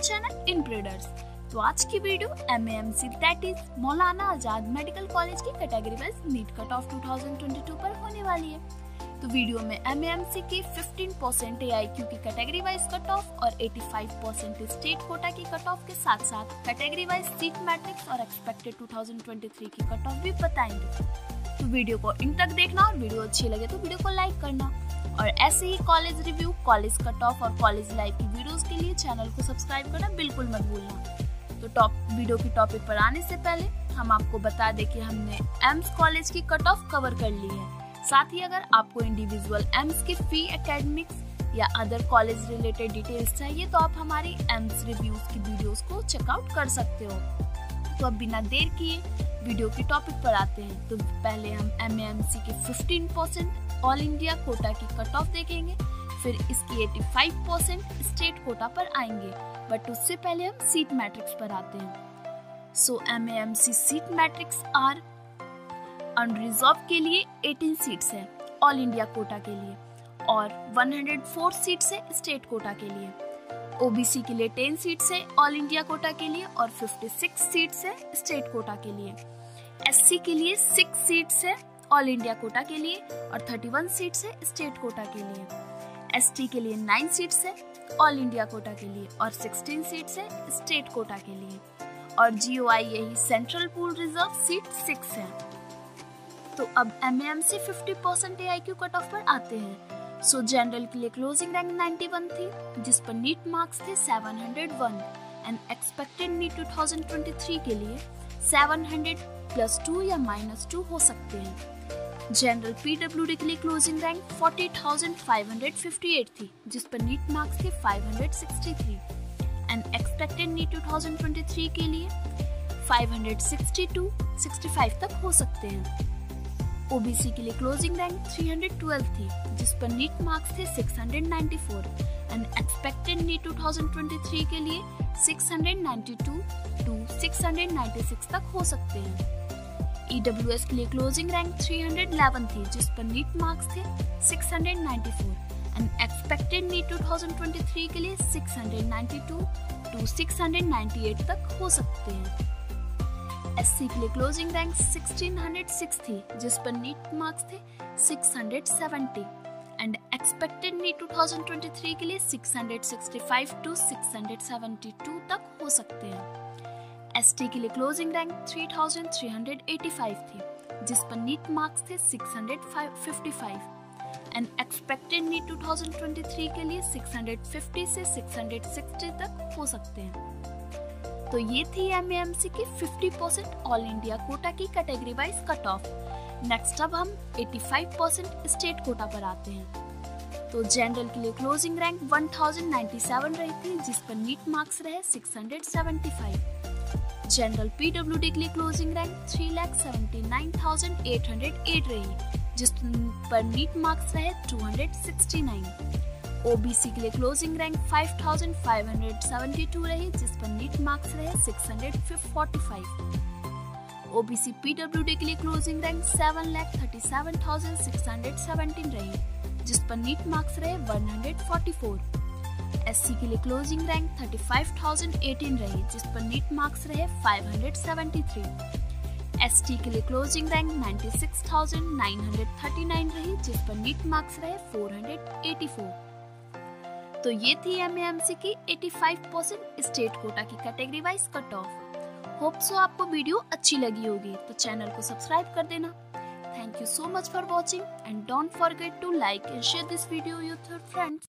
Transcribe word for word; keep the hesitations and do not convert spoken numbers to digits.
Channel in breeders. तो आज की video M A M C that is Maulana Azad medical college की category wise NEET cut off दो हज़ार बाईस पर होने वाली है। तो वीडियो में एम ए एम सी की पंद्रह परसेंट ए आई क्यू की कैटेगरी वाइज कट ऑफ और पचासी परसेंट स्टेट कोटा की कट ऑफ के साथ साथ कैटेगरी वाइज सीट मैट्रिक्स और एक्सपेक्टेड दो हज़ार तेईस की कट ऑफ भी बताएंगे। तो वीडियो को इन तक देखना और वीडियो अच्छी लगे तो वीडियो को लाइक करना और ऐसे ही college review, college cut off और कॉलेज लाइव की वीडियोस के लिए चैनल को सब्सक्राइब करना बिल्कुल मत भूलना। तो टॉप वीडियो की टॉपिक पर आने से पहले हम आपको बता दें कि हमने एम्स कॉलेज की कट ऑफ कवर कर ली है। साथ ही अगर आपको इंडिविजुअल एम्स की फी, एकेडमिक्स या अदर कॉलेज रिलेटेड डिटेल्स चाहिए तो आप हमारी एम्स रिव्यूज की वीडियोस को चेकआउट कर सकते हो। तो अब बिना देर किए वीडियो की टॉपिक पर आते हैं। तो पहले हम एम ए एम सी की पंद्रह परसेंट ऑल इंडिया कोटा की कट ऑफ देखेंगे, फिर इसकी पचासी परसेंट स्टेट कोटा पर आएंगे, बट उससे पहले हम सीट मैट्रिक्स पर आते हैं। So M A M C seat matrix are unreserved के लिए अठारह सीट्स है ऑल इंडिया कोटा के लिए और एक सौ चार सीट्स है स्टेट कोटा के लिए। ओ बी सी के लिए दस सीट्स है ऑल इंडिया कोटा के लिए और छप्पन सीट्स है स्टेट कोटा के लिए। एस सी के लिए छह सीट्स है ऑल इंडिया कोटा के लिए और इकतीस सीट्स है स्टेट कोटा के लिए। एस टी के लिए नौ सीट्स है ऑल इंडिया कोटा के लिए और सोलह सीट्स है स्टेट कोटा के लिए और जी ओ आई यही सेंट्रल पूल रिजर्व सीट छह है। तो अब एम ए एम सी पचास percent A I Q cut off पर आते हैं। सो so, जनरल के लिए क्लोजिंग रैंक इक्यानवे थी जिस पर नीट मार्क्स थे सात सौ एक एंड एक्सपेक्टेड नीट दो हज़ार तेईस के लिए सात सौ प्लस टू या माइनस टू हो सकते हैं। जनरल पी डब्ल्यू डी के लिए क्लोजिंग रैंक चालीस हज़ार पाँच सौ अट्ठावन थी जिस पर नीट मार्क्स थे पाँच सौ तिरसठ एंड एक्सपेक्टेड नीट दो हज़ार तेईस के लिए पाँच सौ बासठ, पैंसठ तक हो सकते हैं। ओ बी सी के लिए क्लोजिंग रैंक तीन सौ बारह थी जिस पर नीट मार्क्स थे छह सौ चौरानवे एंड एक्सपेक्टेड नीट दो हज़ार तेईस के लिए छह सौ बानवे टू छह सौ छियानवे तक हो सकते हैं। ई डब्ल्यू एस के लिए क्लोजिंग रैंक तीन सौ ग्यारह थी जिस पर नीट मार्क्स थे छह सौ चौरानवे एंड एक्सपेक्टेड नीट दो हज़ार तेईस के लिए छह सौ बानवे टू छह सौ अट्ठानवे तक हो सकते हैं। एस सी के लिए क्लोजिंग रैंक सोलह सौ छह थी जिस पर नीट मार्क्स थे छह सौ सत्तर एंड एक्सपेक्टेड नीट दो हज़ार तेईस के लिए छह सौ पैंसठ टू छह सौ बहत्तर तक हो सकते हैं। एस टी के लिए क्लोजिंग रैंक तीन हज़ार तीन सौ पचासी थी जिस पर नीट मार्क्स थे छह सौ पचपन एंड एक्सपेक्टेड नीट दो हज़ार तेईस के लिए छह सौ पचास से छह सौ साठ तक हो सकते हैं। तो ये थी एम ए एम सी की पचास परसेंट ऑल इंडिया कोटा की category wise cut off. Next अब हम पचासी परसेंट स्टेट कोटा पर आते हैं। तो जनरल के लिए क्लोजिंग रैंक एक हज़ार सत्तानवे रही थी जिस पर नीट मार्क्स रहे छह सौ पचहत्तर। जनरल पी डब्ल्यू डी के लिए क्लोजिंग रैंक तीन लाख उन्यासी हज़ार आठ सौ आठ रही जिस पर नीट मार्क्स रहे दो सौ उनहत्तर। ओ बी सी के लिए क्लोजिंग रैंक पाँच हज़ार पाँच सौ बहत्तर रही जिस पर नीट मार्क्स रहे छह सौ पैंतालीस। O B C P W D के लिए क्लोजिंग रैंक सात लाख सैंतीस हज़ार छह सौ सत्रह रही जिस पर नीट मार्क्स रहे एक सौ चौवालीस। एस सी के लिए क्लोजिंग रैंक पैंतीस हज़ार अठारह रही जिस पर नीट मार्क्स रहे पाँच सौ तिहत्तर। एस टी के लिए क्लोजिंग रैंक छियानवे हज़ार नौ सौ उनतालीस रही जिस पर नीट मार्क्स रहे चार सौ चौरासी। तो ये थी एम ए एम सी की पचासी परसेंट स्टेट कोटा की category wise cut off. Hope so आपको वीडियो अच्छी लगी होगी तो चैनल को सब्सक्राइब कर देना। Thank you so much for watching and don't forget to like and share this video with your friends.